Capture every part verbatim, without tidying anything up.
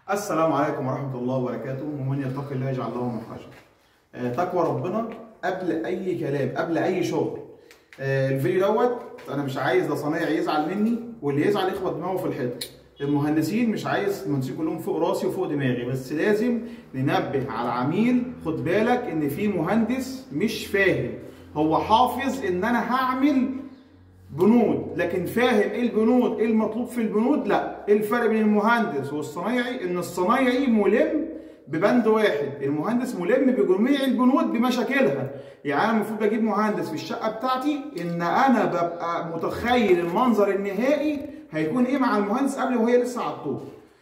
السلام عليكم ورحمة الله وبركاته، ومن يتقي الله يجعل له مخرجا. آه، تقوى ربنا قبل أي كلام، قبل أي شغل. آه، الفيديو دوت أنا مش عايز لا صنايعي يزعل مني، واللي يزعل يخبط دماغه في الحيط. المهندسين مش عايز المهندسين كلهم فوق راسي وفوق دماغي، بس لازم ننبه على العميل. خد بالك إن في مهندس مش فاهم، هو حافظ إن أنا هعمل بنود، لكن فاهم ايه البنود، ايه المطلوب في البنود؟ لا. ايه الفرق بين المهندس والصنايعي؟ ان الصنايعي ملم ببند واحد، المهندس ملم بجميع البنود بمشاكلها. يعني انا المفروض بجيب مهندس في الشقه بتاعتي ان انا ببقى متخيل المنظر النهائي هيكون ايه مع المهندس قبل وهي لسه على الطوب.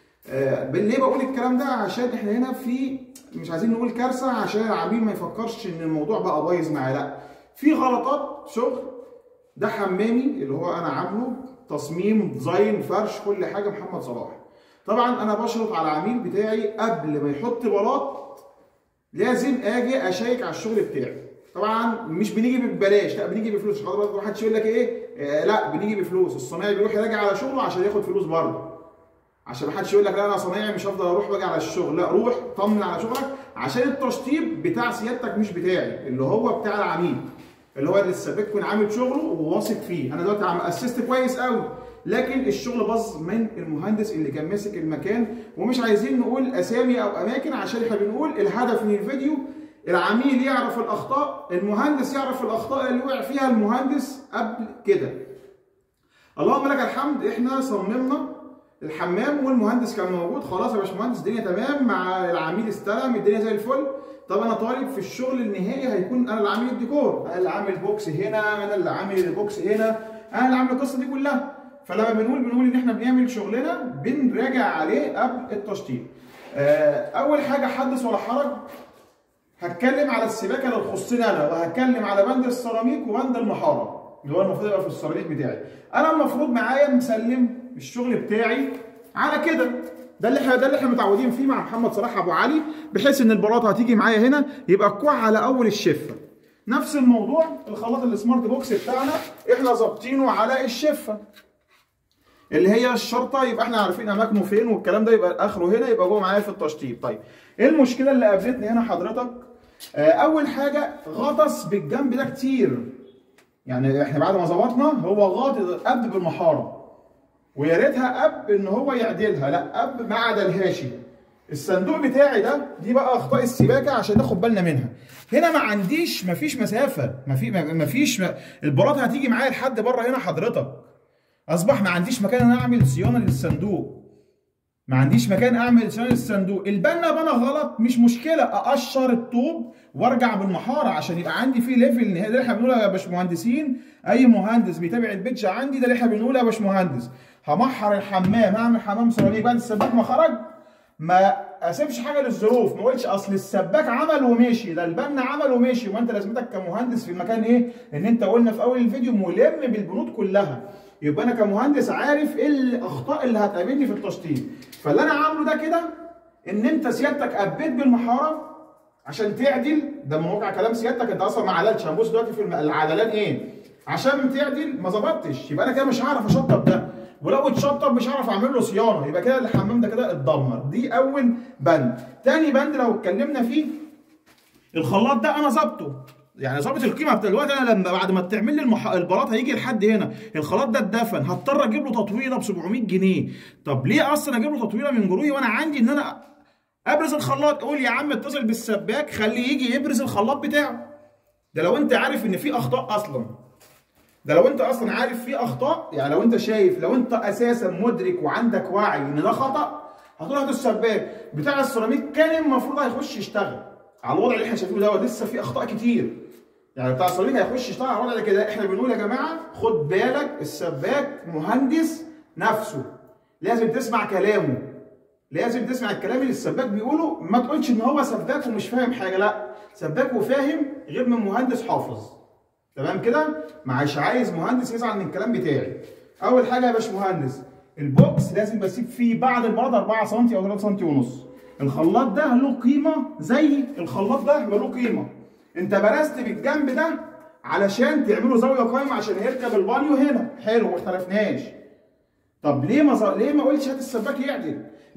آه ليه بقول الكلام ده؟ عشان احنا هنا في مش عايزين نقول كارثه، عشان العميل ما يفكرش ان الموضوع بقى بايظ معاه. لا، في غلطات شغل. ده حمامي اللي هو انا عامله تصميم، ديزاين، فرش، كل حاجه محمد صلاح. طبعا انا بشرط على العميل بتاعي قبل ما يحط بلاط لازم اجي اشيك على الشغل بتاعي. طبعا مش بنيجي ببلاش، لا بنيجي بفلوس. حضرتك ما حدش يقول لك ايه آه لا بنيجي بفلوس. الصنايعي بيروح يراجع على شغله عشان ياخد فلوس برضه، عشان ما حدش يقول لك لا انا صنايعي مش هفضل اروح باجي على الشغل. لا، روح طمن على شغلك، عشان التشطيب بتاع سيادتك مش بتاعي، اللي هو بتاع العميل، اللي هو اللي السباك يكون عامل شغله وواثق فيه. انا دلوقتي عم اسست كويس قوي، لكن الشغل باظ من المهندس اللي كان ماسك المكان. ومش عايزين نقول اسامي او اماكن، عشان احنا بنقول الهدف من الفيديو العميل يعرف الاخطاء، المهندس يعرف الاخطاء اللي وقع فيها المهندس قبل كده. اللهم لك الحمد، احنا صممنا الحمام والمهندس كان موجود. خلاص يا باشمهندس الدنيا تمام، مع العميل استلم الدنيا زي الفل. طب انا طالب في الشغل النهائي هيكون انا اللي عامل الديكور، انا اللي عامل بوكس هنا، انا اللي عامل البوكس هنا، انا اللي عامل القصه دي كلها. فلما بنقول بنقول ان احنا بنعمل شغلنا بنراجع عليه قبل التشطيب. اول حاجه حدث ولا حرج، هتكلم على السباكه اللي تخصني انا، وهتكلم على بند السيراميك وبند المحاره اللي هو المفروض يبقى في السيراميك بتاعي. انا المفروض معايا مسلم الشغل بتاعي على كده. ده اللي احنا ده اللي احنا متعودين فيه مع محمد صلاح ابو علي، بحيث ان البلاطه هتيجي معايا هنا يبقى الكوع على اول الشفه. نفس الموضوع الخلاط السمارت بوكس بتاعنا احنا ظابطينه على الشفه اللي هي الشرطه، يبقى احنا عارفين اماكنه فين والكلام ده، يبقى اخره هنا، يبقى جوه معايا في التشطيب. طيب ايه المشكله اللي قابلتني هنا حضرتك؟ آه اول حاجه غطس بالجنب ده كتير. يعني احنا بعد ما ظبطنا هو غاطس قب بالمحاره، ويا ريتها اب ان هو يعدلها، لا اب ما عدلهاش. الصندوق بتاعي ده دي بقى اخطاء السباكه عشان ناخد بالنا منها. هنا ما عنديش، ما فيش مسافه، ما في ما فيش ما البلاطه هتيجي معايا لحد بره هنا حضرتك. اصبح ما عنديش مكان ان انا اعمل صيانه للصندوق، ما عنديش مكان اعمل صيانه للصندوق. البنا بنا غلط مش مشكله، اقشر الطوب وارجع بالمحاره عشان يبقى عندي فيه ليفل. ده اللي احنا بنقولها يا باشمهندسين، اي مهندس بيتابع البيتش عندي ده اللي احنا بنقولها يا باشمهندس. همحر الحمام، هعمل حمام سيراميك، بعد السباك ما خرج ما اسيبش حاجه للظروف، ما اقولش اصل السباك عمل ومشي، ده البنا عمل ومشي. وانت لازمتك كمهندس في المكان ايه؟ ان انت قلنا في اول الفيديو ملم بالبنود كلها، يبقى انا كمهندس عارف ايه الاخطاء اللي هتقابلني في التشطيب. فاللي انا عامله ده كده ان انت سيادتك قبيت بالمحاره عشان تعدل. ده من واقع كلام سيادتك، انت اصلا ما عدلتش. هنبص دلوقتي في العدلان ايه عشان تعدل، ما ظبطتش، يبقى انا كده مش هعرف اشطب ده، ولو اتشطب مش هعرف اعمل له صيانه، يبقى كده الحمام ده كده اتدمر. دي اول بند. تاني بند لو اتكلمنا فيه، الخلاط ده انا ظابطه، يعني ظابط القيمه بتاع دلوقتي. انا لما بعد ما تعمل لي المح... البلاط هيجي لحد هنا، الخلاط ده اتدفن، هضطر اجيب له تطويله ب سبعمية جنيه. طب ليه اصلا اجيب له تطويله من جروي وانا عندي ان انا ابرز الخلاط؟ قول يا عم اتصل بالسباك خليه يجي يبرز الخلاط بتاعه. ده لو انت عارف ان في اخطاء اصلا، ده لو انت اصلا عارف في اخطاء. يعني لو انت شايف، لو انت اساسا مدرك وعندك وعي ان ده خطا، هتروح للسباك بتاع السيراميك كان المفروض هيخش يشتغل على الوضع اللي احنا شايفينه دوت. لسه في اخطاء كتير، يعني بتاع السيراميك هيخش يشتغل على الوضع ده كده. احنا بنقول يا جماعه خد بالك، السباك مهندس نفسه، لازم تسمع كلامه، لازم تسمع الكلام اللي السباك بيقوله. ما تقولش ان هو سباك ومش فاهم حاجه، لا، سباك وفاهم غير من مهندس حافظ. تمام كده؟ مش عايز مهندس يزعل من الكلام بتاعي. اول حاجه يا باشمهندس، البوكس لازم بسيب فيه بعد البلاطه أربعة سم او ثلاثة سم ونص. الخلاط ده له قيمه زي الخلاط ده له قيمه. انت برزت بالجنب ده علشان تعمله زاويه قايمه عشان يركب البانيو هنا، حلو، ما اختلفناش. طب ليه ما ليه ما قلتش هات السباك يعدل؟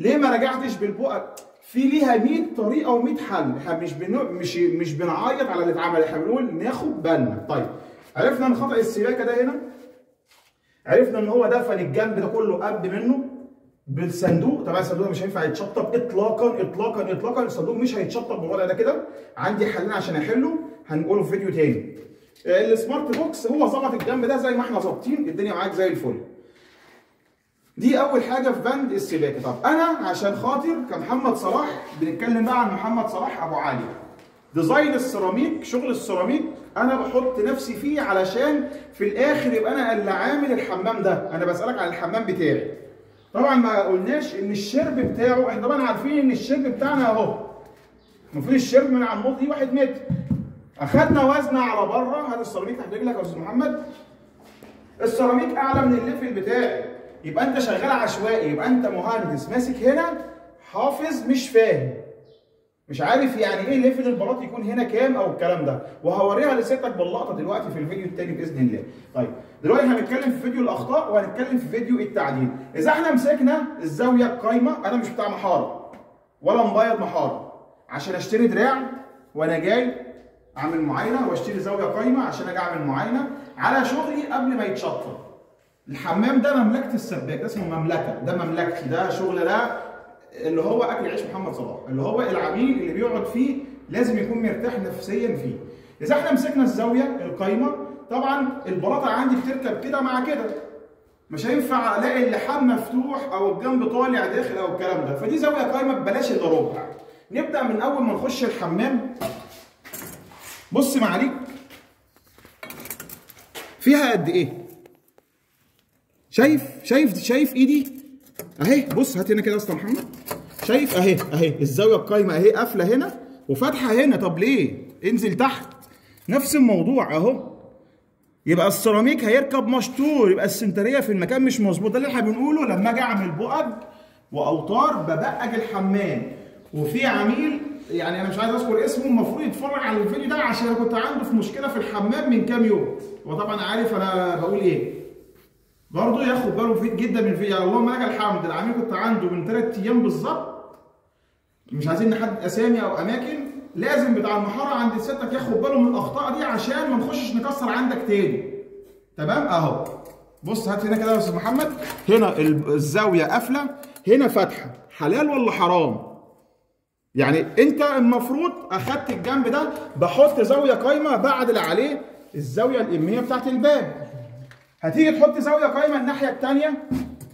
ليه ما رجعتش بالبقى؟ في ليها مية طريقه ومية حل، احنا مش بنو... مش مش بنعيط على اللي اتعمل، احنا بنقول ناخد بالنا. طيب عرفنا ان خطأ السباكه ده هنا، عرفنا ان هو دفن الجنب ده كله قد منه بالصندوق. طبعا الصندوق مش هينفع يتشطب اطلاقا اطلاقا اطلاقا، الصندوق مش هيتشطب بالوضع ده كده. عندي حلين عشان احله هنقوله في فيديو تاني. السمارت بوكس هو ظبط الجنب ده زي ما احنا ظابطين، الدنيا معاك زي الفل. دي اول حاجه في بند السباكه. طب انا عشان خاطر كمحمد صلاح، بنتكلم بقى عن محمد صلاح ابو علي، ديزاين السيراميك، شغل السيراميك انا بحط نفسي فيه علشان في الاخر يبقى انا اللي عامل الحمام ده. انا بسالك عن الحمام بتاعي. طبعا ما قلناش ان الشرب بتاعه، احنا طبعا عارفين ان الشرب بتاعنا اهو المفروض الشرب من على النقط دي واحد متر. اخدنا وزنه على بره، هات السيراميك تحت رجلك يا استاذ محمد. السيراميك اعلى من الليفل بتاعي، يبقى انت شغال عشوائي، يبقى انت مهندس ماسك هنا حافظ مش فاهم، مش عارف يعني ايه ليفل البلاط يكون هنا كام او الكلام ده، وهوريها لسيادتك باللقطه دلوقتي في الفيديو التاني باذن الله. طيب دلوقتي هنتكلم في فيديو الاخطاء وهنتكلم في فيديو التعديل. اذا احنا مسكنا الزاويه القايمه، انا مش بتاع محاره ولا مبيض محاره، عشان اشتري دراع وانا جاي اعمل معاينه واشتري زاويه قايمه عشان اجي اعمل معاينه على شغلي قبل ما يتشطب. الحمام ده مملكه السباك، ده اسمه مملكه، ده مملكتي، ده شغل، ده اللي هو اكل عيش محمد صلاح، اللي هو العميل اللي بيقعد فيه لازم يكون مرتاح نفسيا فيه. اذا احنا مسكنا الزاويه القايمه، طبعا البلاطه عندي بتركب كده مع كده، مش هينفع الاقي اللحام مفتوح او الجنب طالع داخل او الكلام ده، فدي زاويه قايمه ببلاش الا ربع. نبدا من اول ما نخش الحمام. بص معاليك فيها قد ايه؟ شايف شايف شايف ايدي اهي. بص هات هنا كده يا اسطى محمد، شايف اهي اهي الزاويه القايمه اهي، قافله هنا وفاتحه هنا. طب ليه؟ انزل تحت نفس الموضوع اهو. يبقى السيراميك هيركب مشطور، يبقى السنتريه في المكان مش مظبوط. ده اللي احنا بنقوله لما اجي اعمل بؤج واوتار ببقج الحمام. وفي عميل يعني انا مش عايز اذكر اسمه المفروض يتفرج على الفيديو ده عشان انا كنت عنده في مشكله في الحمام من كام يوم، وطبعا عارف انا بقول ايه. برضه ياخد باله مفيد جدا من الفيديو. يعني اللهم لك الحمد، العميل كنت عنده من ثلاث ايام بالظبط، مش عايزين نحدد اسامي او اماكن، لازم بتاع المحاره عند سيادتك ياخد باله من الاخطاء دي عشان ما نخشش نكسر عندك تاني. تمام اهو. بص هات هنا كده يا استاذ محمد، هنا الزاويه قافله هنا فاتحه، حلال ولا حرام؟ يعني انت المفروض اخدت الجنب ده بحط زاويه قايمه بعدل عليه الزاويه الاماميه بتاعت الباب. هتيجي تحط زاويه قايمه الناحيه الثانيه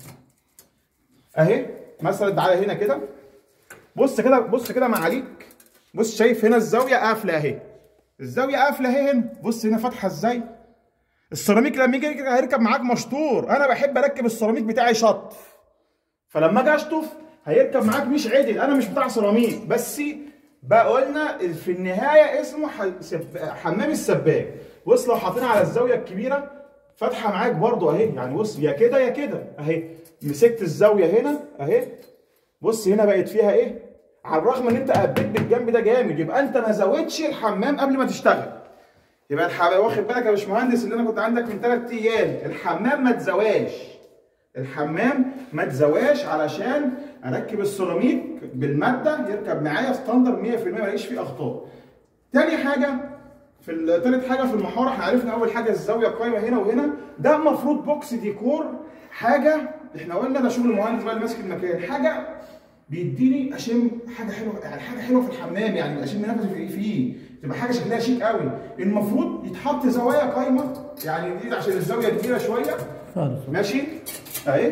اهي مثلا، تعالى هنا كده بص كده، بص كده معاليك، بص شايف هنا الزاويه قافله اهي، الزاويه قافله اهي هنا، بص هنا فاتحه ازاي. السيراميك لما يجي هيركب معاك مشطور، انا بحب اركب السيراميك بتاعي شطف، فلما اجي اشطف هيركب معاك مش عدل. انا مش بتاع سيراميك، بس بقى قلنا في النهايه اسمه حمام السباك. بص لو حاطينها على الزاويه الكبيره فاتحه معاك برضو اهي، يعني بص يا كده يا كده اهي. مسكت الزاويه هنا اهي، بص هنا بقت فيها ايه، على الرغم ان انت قبيت بالجنب ده جامد، يبقى انت ما زودتش الحمام قبل ما تشتغل. يبقى الحمام واخد بالك يا باشمهندس اللي انا كنت عندك من ثلاث ايام، الحمام ما تزواش، الحمام ما تزواش علشان اركب السيراميك بالماده يركب معايا ستاندر مية في المية ما الاقيش فيه اخطاء. تاني حاجه في ثالث حاجه في المحاره، احنا عرفنا اول حاجه الزاويه القايمه هنا وهنا، ده المفروض بوكس ديكور، حاجه احنا قلنا ده شغل المهندس بقى اللي ماسك المكان، حاجه بيديني اشم حاجه حلوه، يعني حاجه حلوه في الحمام، يعني اشم نفسي فيه، تبقى حاجه شكلها شيك قوي. المفروض يتحط زوايا قايمه، يعني دي عشان الزاويه كبيره شويه ماشي اهي.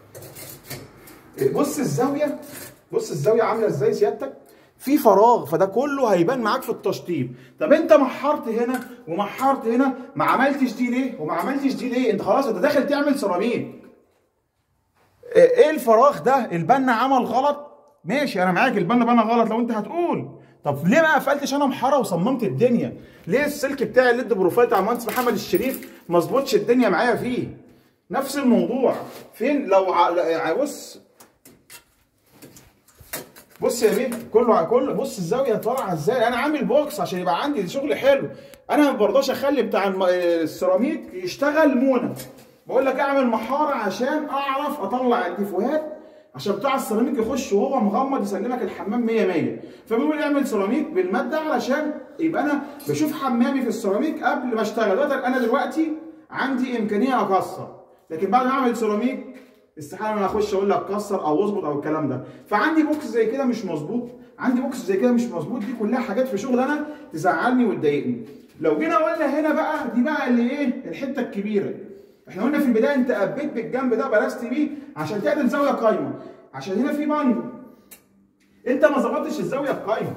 بص الزاويه، بص الزاويه عامله ازاي سيادتك، في فراغ، فده كله هيبان معاك في التشطيب. طب انت محرت هنا ومحرت هنا، ما عملتش دي ليه وما عملتش دي ليه؟ انت خلاص انت داخل تعمل سيراميك. ايه الفراغ ده؟ البنا عمل غلط، ماشي انا معاك، البنا بنا غلط لو انت هتقول. طب ليه ما قفلتش انا محاره وصممت الدنيا؟ ليه السلك بتاع الليد بروفايل بتاع المهندس محمد الشريف ما ظبطش الدنيا معايا فيه؟ نفس الموضوع. فين لو ع... بص بص يا بيه، كله على كله. بص الزاويه طالعه ازاي، انا عامل بوكس عشان يبقى عندي شغل حلو. انا ما برضاش اخلي بتاع السيراميك يشتغل مونه، بقول لك اعمل محاره عشان اعرف اطلع الديفوهات عشان بتاع السيراميك يخش وهو مغمض يسلمك الحمام مية مية. فبنقول اعمل سيراميك بالماده علشان يبقى انا بشوف حمامي في السيراميك قبل ما اشتغل. دلوقتي انا دلوقتي عندي امكانيه اكسر، لكن بعد ما اعمل سيراميك استحاله انا اخش اقول لك كسر او اظبط او الكلام ده. فعندي بوكس زي كده مش مظبوط، عندي بوكس زي كده مش مظبوط، دي كلها حاجات في شغل انا تزعلني وتضايقني. لو جينا قلنا هنا بقى، دي بقى اللي ايه الحته الكبيره. احنا قلنا في البدايه انت قبيت بالجنب ده برست بيه عشان تعمل زاويه قايمه، عشان هنا في بانيو انت ما ظبطتش الزاويه القايمه.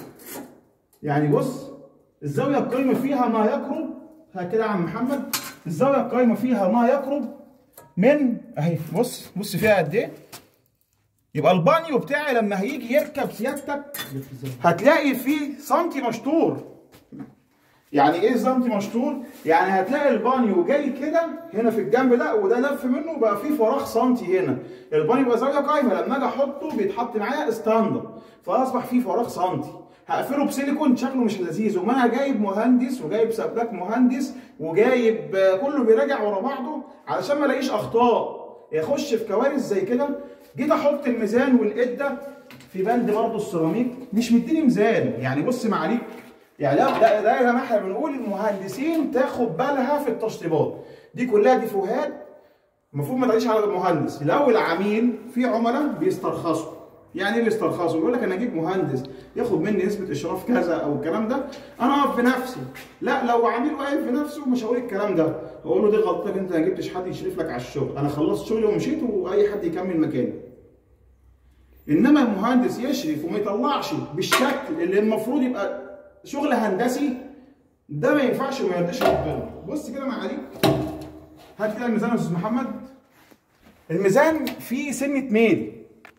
يعني بص الزاويه القايمه فيها ما يقرب، هكذا يا عم محمد، الزاويه القايمه فيها ما يقرب من اهي، بص بص فيها قد ايه. يبقى البانيو بتاعي لما هيجي يركب سيادتك هتلاقي فيه سنتي مشطور. يعني ايه سنتي مشطور؟ يعني هتلاقي البانيو جاي كده هنا في الجنب ده، وده لف منه بقى فيه فراغ سنتي هنا. البانيو بقى زاويه قايمه، لما اجي احطه بيتحط معايا ستاندر، فاصبح فيه فراغ سنتي. هقفله بسيليكون شكله مش لذيذ، وما انا جايب مهندس وجايب سباك مهندس وجايب كله بيراجع ورا بعضه علشان ما الاقيش اخطاء يخش في كوارث زي كده. جيت احط الميزان والقده في بند برضه السيراميك مش مديني ميزان. يعني بص معاليك، يعني ده ده, ده يا جماعه احنا بنقول المهندسين تاخد بالها في التشطيبات دي كلها، دي فوهات المفروض ما تعيش على المهندس. لو العميل في عملاء بيسترخصوا، يعني ايه بيسترخصوا؟ يقول لك انا اجيب مهندس ياخد مني نسبه اشراف كذا او الكلام ده، انا اقف بنفسي. لا، لو عميل واقف بنفسه مش هقول الكلام ده، هقول له دي غلطتك انت، ما جبتش حد يشرف لك على الشغل، انا خلصت شغلي ومشيت واي حد يكمل مكاني. انما المهندس يشرف وما يطلعش بالشكل اللي المفروض يبقى شغل هندسي، ده ما ينفعش وما يرضيش ربنا. بص كده معاليك، هات كده الميزان يا استاذ محمد. الميزان فيه سنه ميل،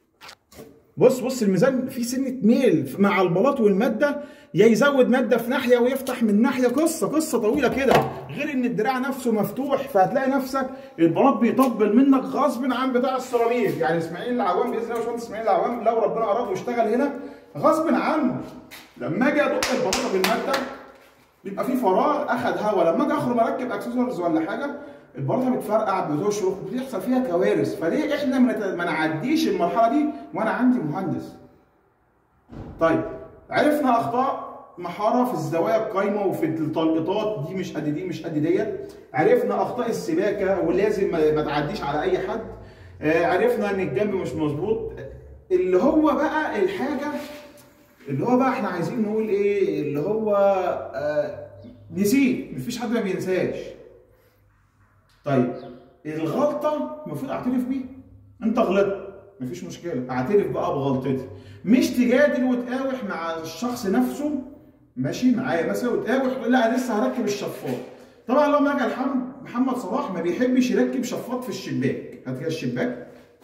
بص بص الميزان فيه سنه ميل مع البلاط والماده، يا يزود ماده في ناحيه ويفتح من ناحيه، قصه قصه طويله كده. غير ان الدراع نفسه مفتوح، فهتلاقي نفسك البلاط بيطبل منك غصب عن بتاع السيراميك. يعني اسماعيل العوام باذن الله، باشمهندس اسماعيل العوام لو ربنا اراد واشتغل هنا غصب عنه، لما اجي ادق البلاطه بالماده بيبقى في فراغ اخد هوا، لما اجي اخرج اركب اكسسوارز ولا حاجه البلاطه بتفرقع بتشرخ بتحصل فيها كوارث. فليه احنا ما نعديش المرحله دي وانا عندي مهندس؟ طيب عرفنا اخطاء محاره في الزوايا القايمه وفي التلقيطات، دي مش قد دي مش قد ديت. عرفنا اخطاء السباكه ولازم ما تعديش على اي حد. عرفنا ان الجنب مش مظبوط. اللي هو بقى الحاجه اللي هو بقى احنا عايزين نقول ايه، اللي هو آه نسيت، مفيش حد ما بينساش. طيب الغلطه المفروض اعترف بيها، انت غلطت مفيش مشكله، اعترف بقى بغلطتي، مش تجادل وتقاوح مع الشخص نفسه ماشي معايا مثلا وتقاوح لا انا لسه هركب الشفاط. طبعا لما اجي الحمد محمد صلاح ما بيحبش يركب شفاط في الشباك، هات كده الشباك.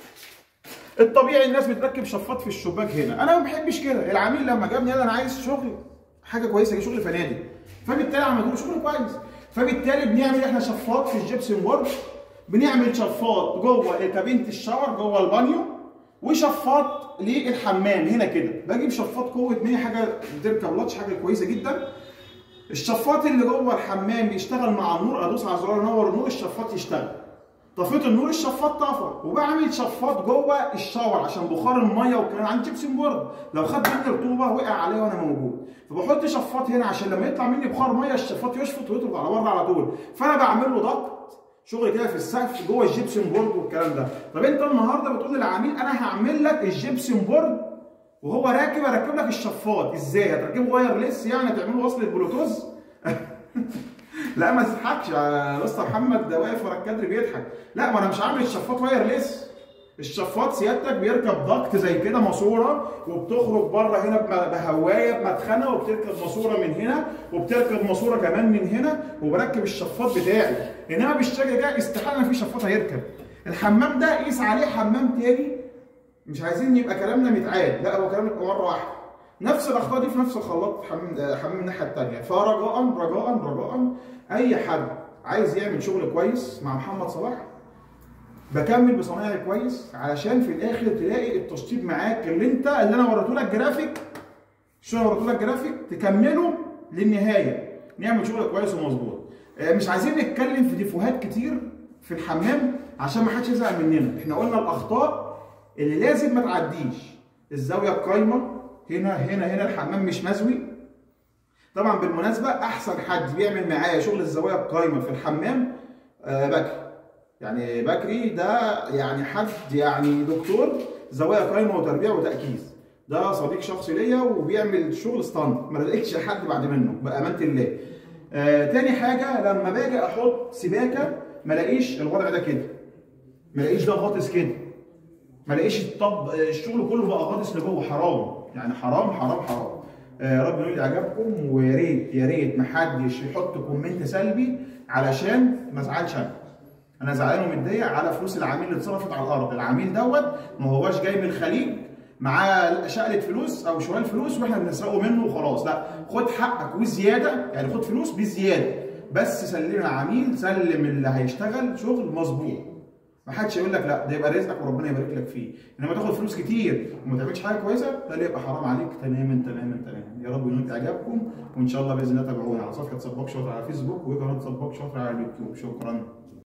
الطبيعي الناس بتركب شفاط في الشباك هنا، انا ما بحبش كده. العميل لما جابني قال انا عايز شغل حاجه كويسه، شغل فنادق، فبالتالي عملوا له شغل كويس. فبالتالي بنعمل احنا شفاط في الجبسن بورد، بنعمل شفاط جوه كابينه الشاور جوه البانيو، وشفاط للحمام هنا كده. بجيب شفاط قوه مية حاجه بتركب لاتش، حاجه كويسه جدا. الشفاط اللي جوه الحمام بيشتغل مع النور، ادوس على زرار انور النور الشفاط يشتغل. طفيت النور الشفاط طفى، وبعمل شفاط جوه الشاور عشان بخار الميه والكلام. عندي جبسن بورد لو خد مني رطوبه وقع عليه وانا موجود، فبحط شفاط هنا عشان لما يطلع مني بخار ميه الشفاط يشفط ويطلع على بره على طول. فانا بعمل له ضغط شغل كده في السقف جوه الجبسن بورد والكلام ده. طب انت النهارده بتقول للعميل انا هعمل لك الجبسن بورد وهو راكب اركب لك الشفاط، ازاي؟ هتركبه وايرلس يعني هتعمله وصله بلوتوث؟ لا ما تضحكش يا اسطى محمد، ده واقف ورا الكادر بيضحك. لا ما انا مش عامل الشفاط وايرلس، الشفاط سيادتك بيركب ضغط زي كده ماسوره، وبتخرج بره هنا بهوايه بمدخنه، وبتركب ماسوره من هنا، وبتركب ماسوره كمان من هنا، وبركب الشفاط بتاعي. انما بالشكل ده استحاله ما في شفاط هيركب. الحمام ده قيس عليه حمام تاني، مش عايزين يبقى كلامنا متعاد، لا هو كلام يبقى مره واحده. نفس الاخطاء دي في نفس الخلاط حمام حمام الناحيه الثانيه. فرجاء رجاء رجاء اي حد عايز يعمل شغل كويس مع محمد صلاح بكمل بصنايعي كويس، علشان في الاخر تلاقي التشطيب معاك اللي انت اللي انا وريته لك جرافيك، الشغل اللي وريته لك جرافيك تكمله للنهايه، نعمل شغل كويس ومظبوط. مش عايزين نتكلم في ديفوهات كتير في الحمام عشان ما حدش يزعل مننا. احنا قلنا الاخطاء اللي لازم ما تعديش الزاويه القايمه، هنا هنا هنا الحمام مش مزوي. طبعا بالمناسبه احسن حد بيعمل معايا شغل الزوايا القايمه في الحمام آه بكري. يعني بكري ده يعني حد يعني دكتور زوايا قايمه وتربيع وتاكيز، ده صديق شخصي ليا وبيعمل شغل ستاند، ما لقيتش حد بعد منه بامانه الله. آه تاني حاجه لما باجي احط سباكه ما الاقيش الوضع ده كده، ما الاقيش ده غاطس كده، ما الاقيش الطب الشغل كله بقى غاطس لجوه. حرام يعني، حرام حرام حرام. آه ربنا يولي اعجابكم، ويا ريت يا ريت محدش يحط كومنت سلبي علشان ما ازعلش انا. انا زعلان ومتضايق على فلوس العميل اللي اتصرفت على الارض. العميل دوت ما هواش جاي من الخليج معاه شقلة فلوس او شوال فلوس واحنا بنسرقه منه وخلاص، لا، خد حقك وزياده، يعني خد فلوس بزياده، بس سلم العميل، سلم اللي هيشتغل شغل مظبوط. ما حدش يقول لك لا ده يبقى رزقك وربنا يبارك لك فيه، انما تاخد فلوس كتير وما تعملش حاجه كويسه، ده اللي يبقى حرام عليك تماما تماما تماما. يا رب ينول اعجابكم، وان شاء الله باذن الله تابعونا على صفحه صباك شاطر على فيسبوك وقناه صباك شاطر على اليوتيوب. شكرا.